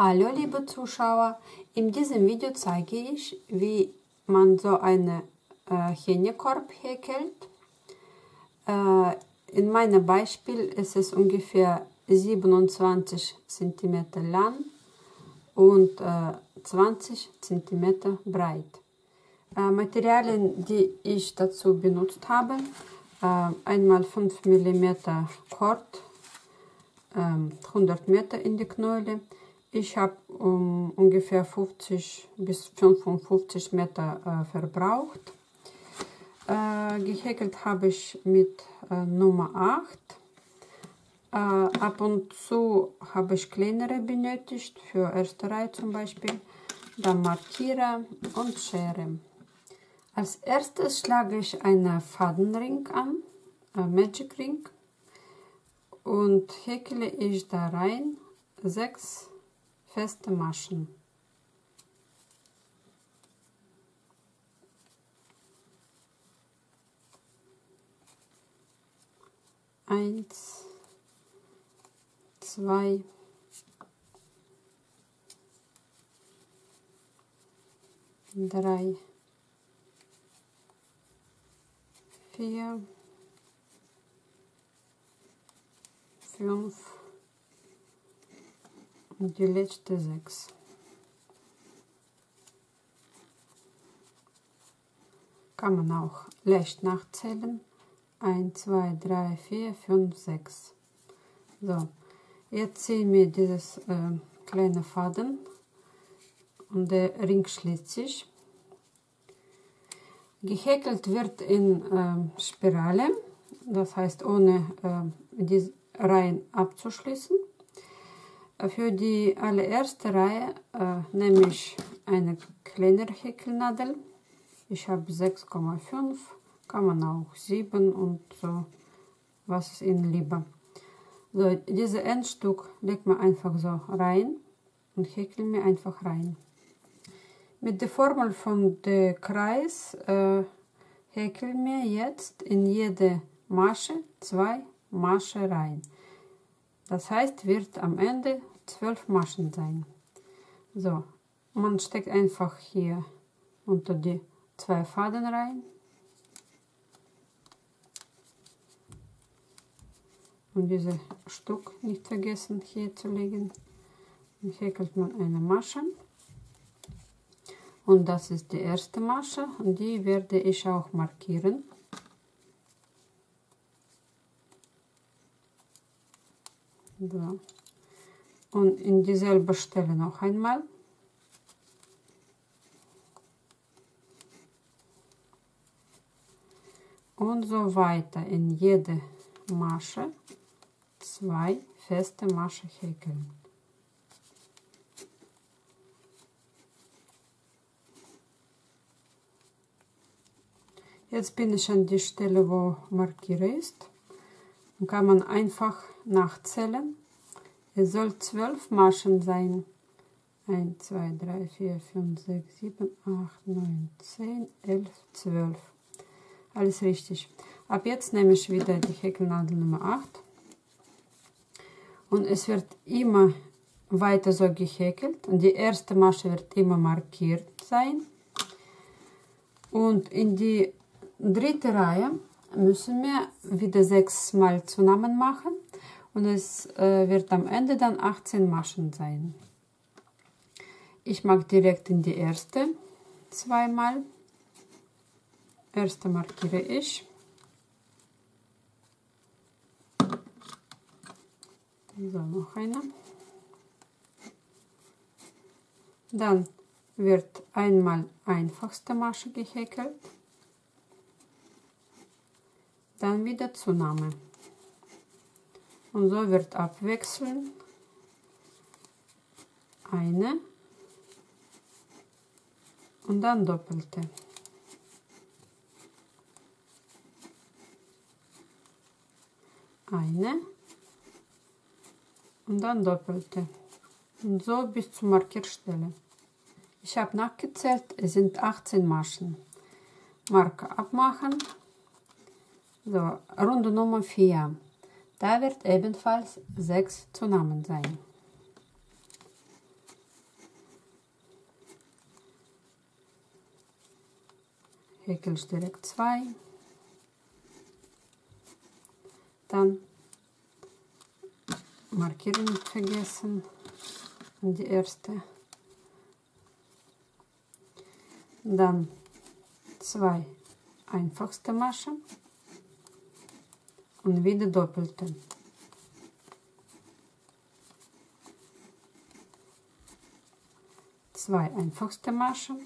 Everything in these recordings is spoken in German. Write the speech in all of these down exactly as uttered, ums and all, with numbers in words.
Hallo liebe Zuschauer, in diesem Video zeige ich, wie man so einen äh, Hähnchenkorb häkelt. Äh, in meinem Beispiel ist es ungefähr siebenundzwanzig Zentimeter lang und äh, zwanzig Zentimeter breit. Äh, Materialien, die ich dazu benutzt habe, äh, einmal fünf Millimeter Kord, äh, hundert Meter in die Knäule. Ich habe um, ungefähr fünfzig bis fünfundfünfzig Meter äh, verbraucht. Äh, gehäkelt habe ich mit äh, Nummer acht. Äh, ab und zu habe ich kleinere benötigt, für erste Reihe zum Beispiel. Dann Markierer und Schere. Als erstes schlage ich einen Fadenring an, ein Magic Ring, und häkle ich da rein sechs feste Maschen. Eins, zwei, drei, vier, fünf und die letzte sechs. Kann man auch leicht nachzählen. eins, zwei, drei, vier, fünf, sechs. So, jetzt ziehen wir dieses äh, kleine Faden und der Ring schließt sich. Gehäkelt wird in äh, Spirale, das heißt ohne äh, die Reihen abzuschließen. Für die allererste Reihe äh, nehme ich eine kleinere Häkelnadel. Ich habe sechs Komma fünf, kann man auch sieben und so, was ist Ihnen lieber. So, dieses Endstück legt man einfach so rein und häkeln wir einfach rein. Mit der Formel von dem Kreis äh, häkeln wir jetzt in jede Masche zwei Maschen rein. Das heißt, wird am Ende zwölf Maschen sein. So, man steckt einfach hier unter die zwei Faden rein. Und dieses Stück nicht vergessen hier zu legen. Dann häkelt man eine Masche. Und das ist die erste Masche und die werde ich auch markieren. So. Und in dieselbe Stelle noch einmal. Und so weiter in jede Masche zwei feste Maschen häkeln. Jetzt bin ich an die Stelle, wo Markierer ist. Dann kann man einfach nachzählen. Es soll zwölf Maschen sein. eins, zwei, drei, vier, fünf, sechs, sieben, acht, neun, zehn, elf, zwölf. Alles richtig. Ab jetzt nehme ich wieder die Häkelnadel Nummer acht. Und es wird immer weiter so gehäkelt. Und die erste Masche wird immer markiert sein. Und in die dritte Reihe müssen wir wieder sechs Mal zusammen machen. Und es äh, wird am Ende dann achtzehn Maschen sein. Ich mache direkt in die erste zweimal. Erste markiere ich. So, noch eine. Dann wird einmal einfachste Masche gehäkelt. Dann wieder Zunahme. Und so wird abwechselnd eine und dann doppelte. Eine und dann doppelte. Und so bis zur Markierstelle. Ich habe nachgezählt, es sind achtzehn Maschen. Marke abmachen. So, Runde Nummer vier. Da wird ebenfalls sechs zusammen sein. häkel ich direkt zwei. Dann markieren nicht vergessen. Und die erste. Dann zwei einfachste Maschen und wieder doppelte. Zwei einfachste Maschen,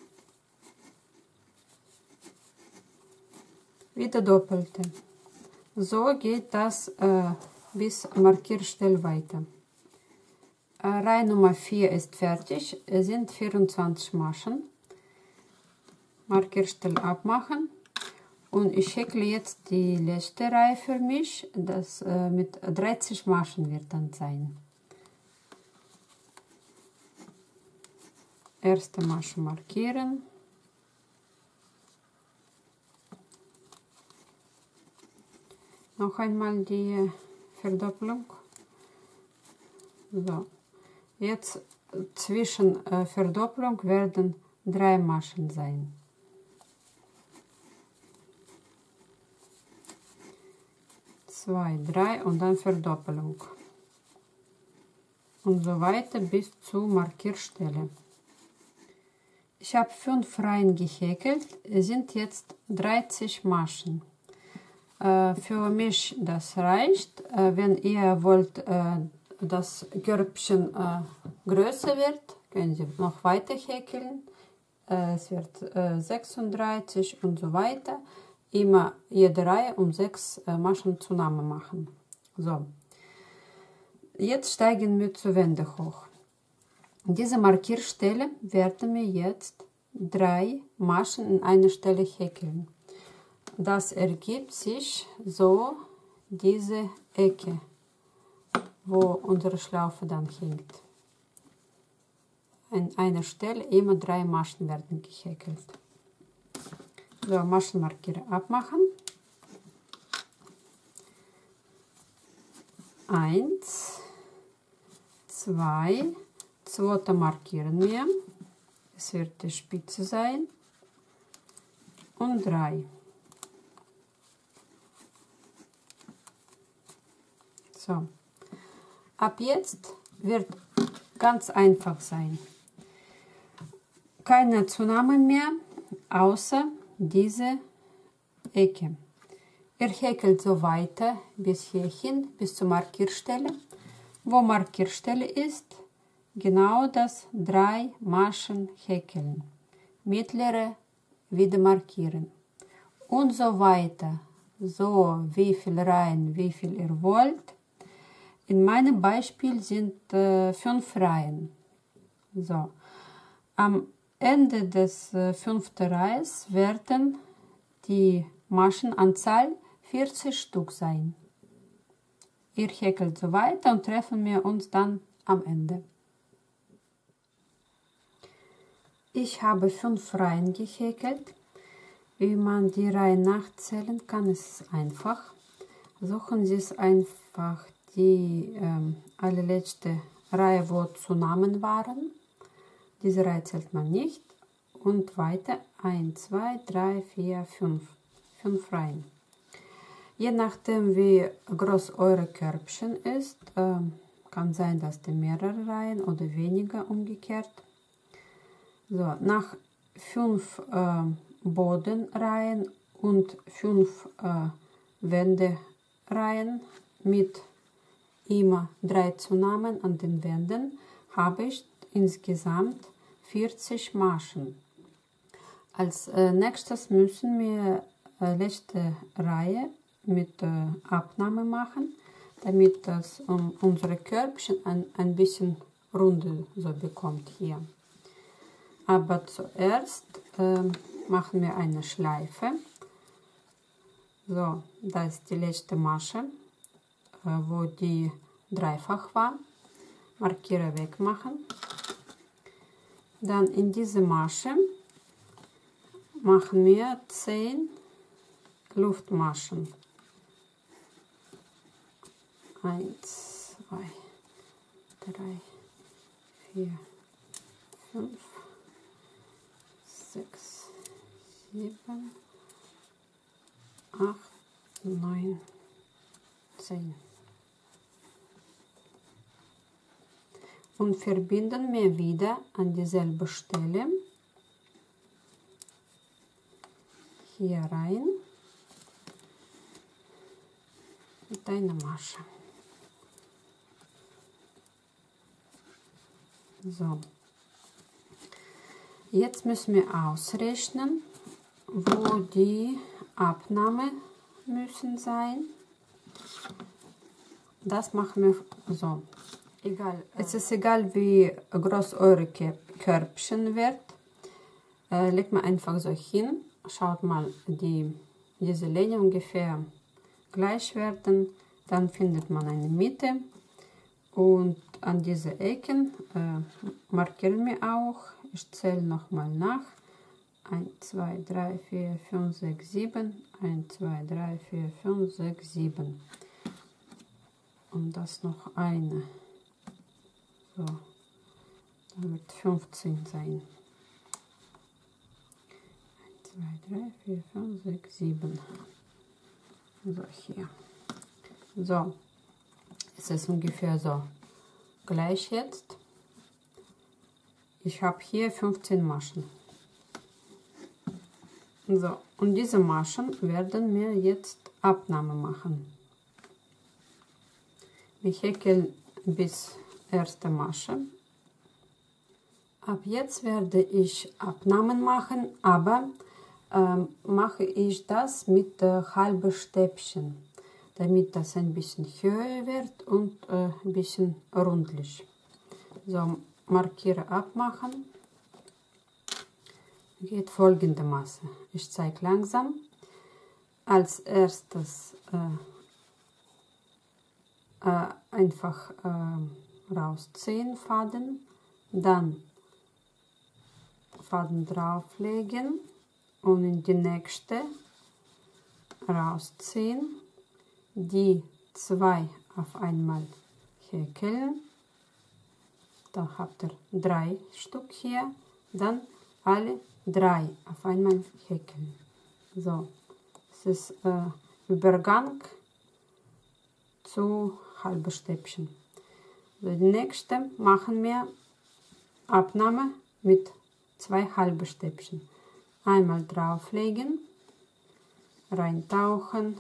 wieder doppelte. So geht das äh, bis Markierstelle weiter. Äh, Reihe Nummer vier ist fertig, es sind vierundzwanzig Maschen. Markierstelle abmachen und ich häkle jetzt die letzte Reihe für mich, das äh, mit dreißig Maschen wird dann sein. Erste Masche markieren, noch einmal die Verdoppelung. So, jetzt zwischen äh, Verdoppelung werden drei Maschen sein. zwei, drei und dann Verdoppelung. Und so weiter bis zur Markierstelle. Ich habe fünf Reihen gehäkelt, es sind jetzt dreißig Maschen. Äh, für mich das reicht. Äh, wenn ihr wollt, äh, dass Körbchen äh, größer wird, können Sie noch weiter häkeln. Äh, es wird äh, sechsunddreißig und so weiter. Immer jede Reihe um sechs äh, Maschen zusammen machen. So. Jetzt steigen wir zur Wende hoch. Diese Markierstelle werden wir jetzt drei Maschen in eine Stelle häkeln. Das ergibt sich so diese Ecke, wo unsere Schlaufe dann hängt. An einer Stelle immer drei Maschen werden gehäkelt. So, Maschenmarkierer abmachen. Eins, zwei, zweite markieren wir. Es wird die Spitze sein. Und drei. So. Ab jetzt wird ganz einfach sein. Keine Zunahme mehr, außer diese Ecke. Ihr häkelt so weiter bis hierhin, bis zur Markierstelle. Wo Markierstelle ist, genau das drei Maschen häkeln. Mittlere wieder markieren. Und so weiter. So wie viele Reihen, wie viel ihr wollt. In meinem Beispiel sind äh, fünf Reihen. So. Am Ende des äh, fünften Reihes werden die Maschenanzahl vierzig Stück sein. Ihr häkelt so weiter und treffen wir uns dann am Ende. Ich habe fünf Reihen gehäkelt. Wie man die Reihen nachzählen kann, ist einfach. Suchen Sie es einfach die ähm, allerletzte Reihe, wo zusammen waren. Diese Reihe zählt man nicht. Und weiter eins, zwei, drei, vier, fünf. fünf Reihen. Je nachdem, wie groß eure Körbchen ist, äh, kann sein, dass die mehrere Reihen oder weniger umgekehrt. So, nach fünf äh, Bodenreihen und fünf äh, Wendereihen mit immer drei zusammen an den Wänden habe ich insgesamt vierzig Maschen. Als äh, nächstes müssen wir äh, letzte Reihe mit äh, Abnahme machen, damit das um, unsere Körbchen ein, ein bisschen Runde so bekommt hier. Aber zuerst äh, machen wir eine Schleife. So, da ist die letzte Masche, äh, wo die dreifach war. Markierer wegmachen. Dann in diese Masche machen wir zehn Luftmaschen. eins, zwei, drei, vier, fünf, sechs, sieben, acht, neun, zehn. Und verbinden wir wieder an dieselbe Stelle. Hier rein mit einer Masche. So. Jetzt müssen wir ausrechnen, wo die Abnahme müssen sein. Das machen wir so. Egal. Es ist egal, wie groß eure Körbchen wird. Äh, legt man einfach so hin. Schaut mal, die, diese Linie ungefähr gleich werden. Dann findet man eine Mitte. Und an diese Ecken äh, markieren wir auch. Ich zähle nochmal nach. eins, zwei, drei, vier, fünf, sechs, sieben. eins, zwei, drei, vier, fünf, sechs, sieben. Und das noch eine. So, dann wird fünfzehn sein. eins, zwei, drei, vier, fünf, sechs, sieben. So, hier. So, es ist ungefähr so gleich jetzt. Ich habe hier fünfzehn Maschen. So, und diese Maschen werden wir jetzt Abnahme machen. Wir häkeln bis erste Masche. Ab jetzt werde ich Abnahmen machen, aber ähm, mache ich das mit äh, halben Stäbchen, damit das ein bisschen höher wird und äh, ein bisschen rundlich. So, markiere abmachen. Geht folgendermaßen. Ich zeige langsam. Als erstes äh, äh, einfach äh, rausziehen, Faden, dann Faden drauflegen und in die nächste rausziehen, die zwei auf einmal häkeln. Da habt ihr drei Stück hier, dann alle drei auf einmal häkeln. So, es ist äh, Übergang zu halben Stäbchen. So, die nächste machen wir Abnahme mit zwei halben Stäbchen. Einmal drauflegen, reintauchen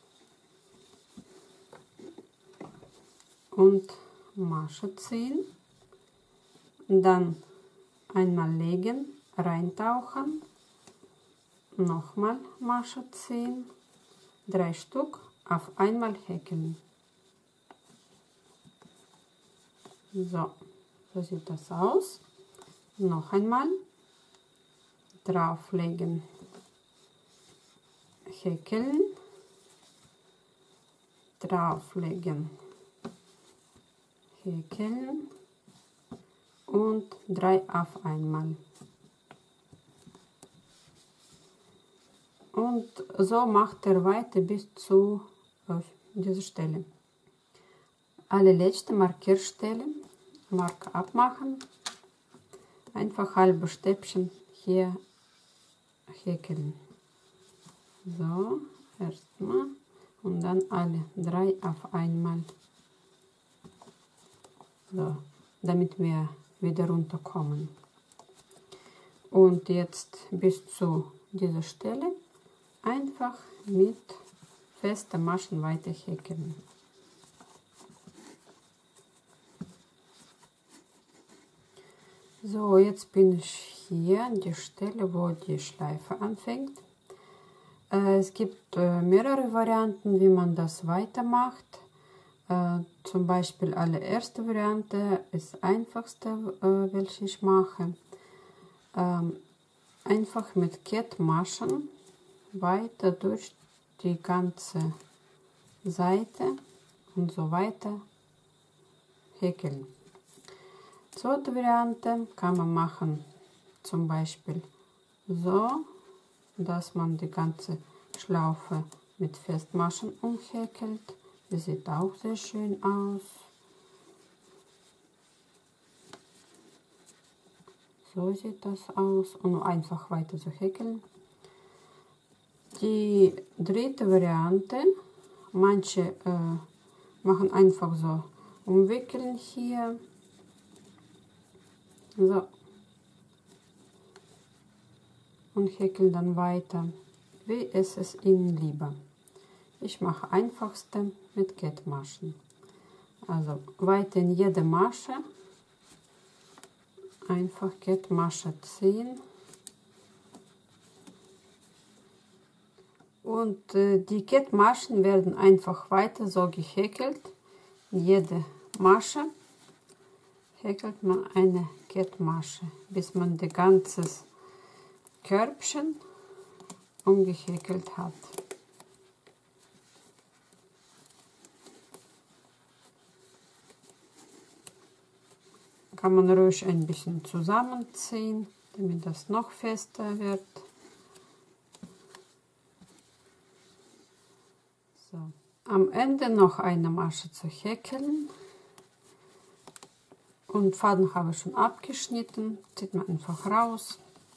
und Masche ziehen. Dann einmal legen, reintauchen, nochmal Masche ziehen, drei Stück auf einmal häkeln. So, so sieht das aus. Noch einmal drauflegen, häkeln, drauflegen, häkeln und drei auf einmal. Und so macht er weiter bis zu äh, dieser Stelle. Alle letzte Markierstelle, Marke abmachen, einfach halbe Stäbchen hier häkeln. So, erstmal und dann alle drei auf einmal. So, damit wir wieder runterkommen. Und jetzt bis zu dieser Stelle einfach mit festen Maschen weiter häkeln. So, jetzt bin ich hier an der Stelle, wo die Schleife anfängt. Äh, es gibt äh, mehrere Varianten, wie man das weitermacht. Äh, zum Beispiel allererste Variante ist die einfachste, äh, welche ich mache. Ähm, einfach mit Kettmaschen weiter durch die ganze Seite und so weiter häkeln. Zweite Variante kann man machen, zum Beispiel so, dass man die ganze Schlaufe mit Festmaschen umhäkelt. Das sieht auch sehr schön aus. So sieht das aus und nur einfach weiter so häkeln. die dritte Variante, manche äh, machen einfach so umwickeln hier. So. Und häkeln dann weiter, wie es es Ihnen lieber. Ich mache einfachste mit Kettmaschen. Also weiter in jede Masche einfach Kettmasche ziehen. Und äh, die Kettmaschen werden einfach weiter so gehäkelt. In jede Masche häkelt man eine Kettmasche, bis man das ganze Körbchen umgehäkelt hat. Kann man ruhig ein bisschen zusammenziehen, damit das noch fester wird. So. Am Ende noch eine Masche zu häkeln. Und Faden habe ich schon abgeschnitten, zieht man einfach raus.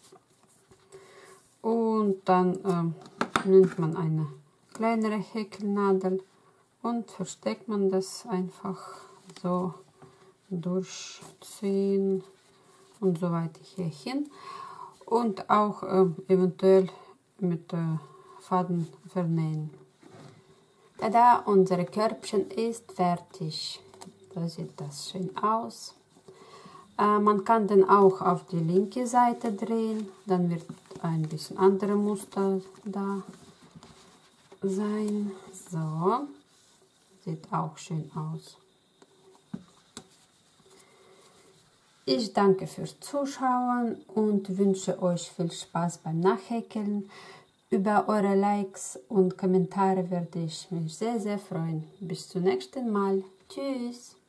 Und dann äh, nimmt man eine kleinere Häkelnadel und versteckt man das einfach so durchziehen und so weiter hier hin. Und auch äh, eventuell mit äh, Faden vernähen. Tada, unser Körbchen ist fertig. So sieht das schön aus. Äh, man kann den auch auf die linke Seite drehen, dann wird ein bisschen andere Muster da sein. So, sieht auch schön aus. Ich danke fürs Zuschauen und wünsche euch viel Spaß beim Nachhäkeln. Über eure Likes und Kommentare werde ich mich sehr, sehr freuen. Bis zum nächsten Mal. Tschüss!